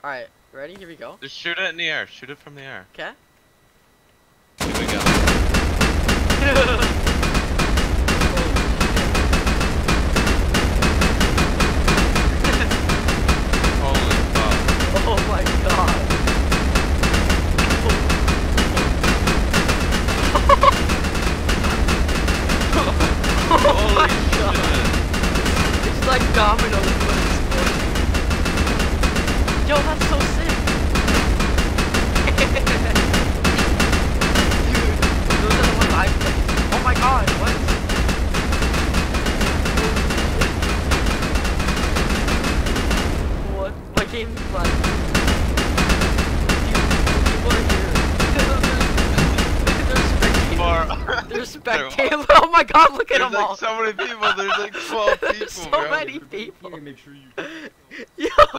Alright, ready? Here we go. Just shoot it in the air. Shoot it from the air. Okay. Here we go. Holy fuck. Oh my god. Holy shit. It's like dominos. Yo, that's so sick. Dude, those are the ones I played. Oh my god, what? What? My game's like... Dude, people are here. They're spectators. Oh my god, look at them There's all. like so many people. There's like 12 people, There's so bro. many people. Make sure you... Yo.